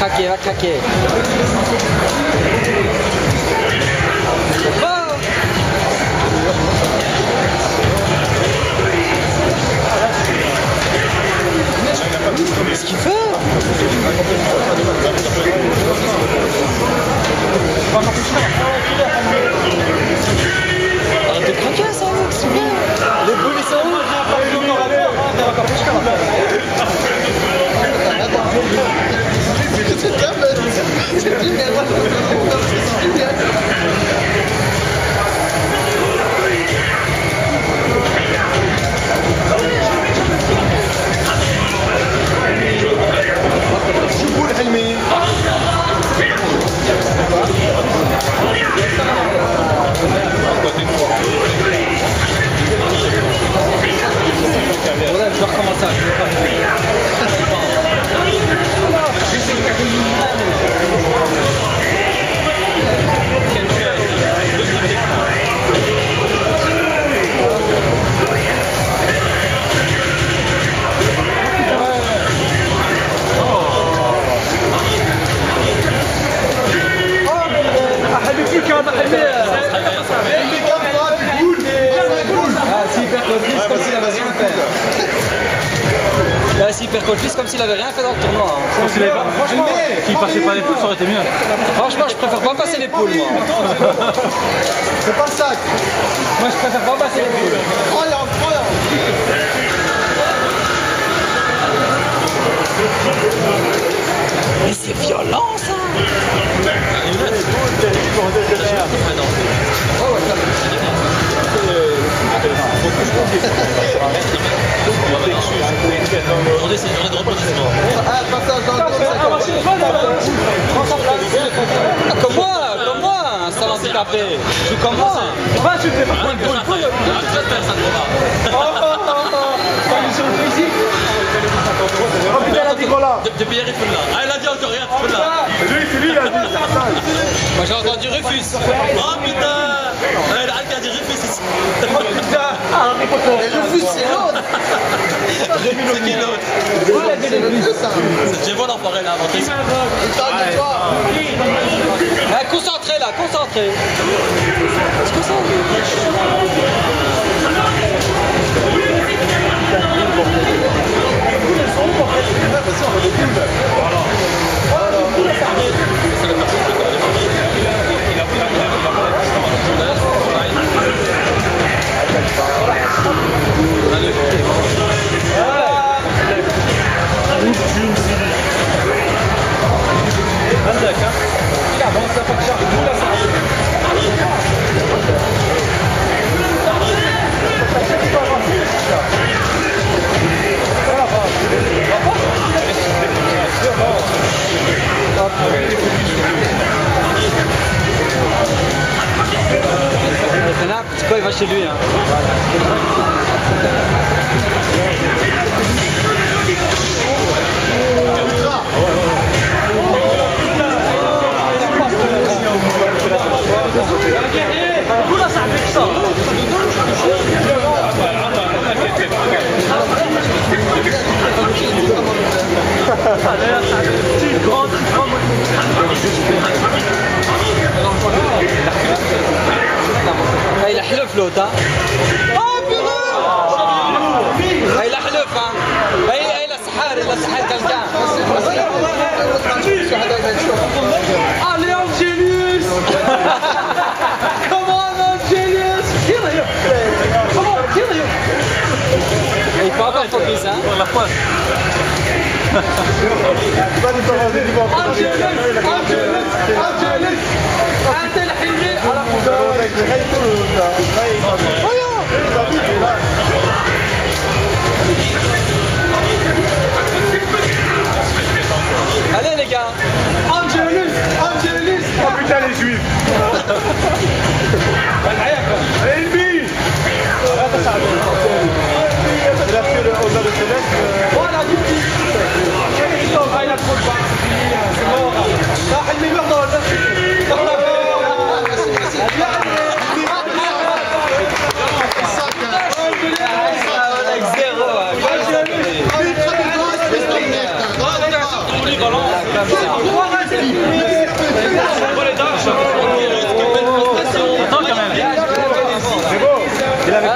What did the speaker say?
craquer, va craquer. Oh. Qu'est-ce qu'il fait? Arrête de craquer ça, c'est bien. Les boules ils sont où? Voilà, je vais recommencer. C'est comme s'il avait rien fait dans le tournoi. Franchement, s'il passait pas les poules, ça aurait été mieux. Franchement, je préfère pas passer les poules, moi. C'est pas le sac. Moi, je préfère pas passer les poules. Incroyable, incroyable. Mais c'est violent, ça. Attendez, c'est une vraie rebondissement. Comme moi, ça l'handicapé. Je suis comme moi. Tu fais pas une boule. Oh putain, il a dit quoi là? Depuis hier, il faut là. Ah, il a dit encore rien, tu peux là. C'est lui, il a dit. Moi, j'ai entendu refus. Oh putain. Il a dit refus ici. Oh putain. Le refus, c'est l'autre. C'est qui l'autre? C'est Jévo l'enfoiré là, inventé ça. Concentré là, concentré. Est-ce que ça? C'est quoi, il va chez lui, hein. Il a حلف l'autre, hein. Oh purée. Il a حلف, hein. Il a سحار quelqu'un. Allez Angelius. Come on Angelius. Kill him. Come on, kill him. Il peut encore focus, hein. Pour la poisse. Angelius. أنت الحلمي على allez les gars. Angelius. Oh putain, les juifs. Allez, une bille. Il a fait le honneur de Céleste. Voilà, du petit. Il a trop de barres. C'est mort. Ça a une meilleure dans le Philippe.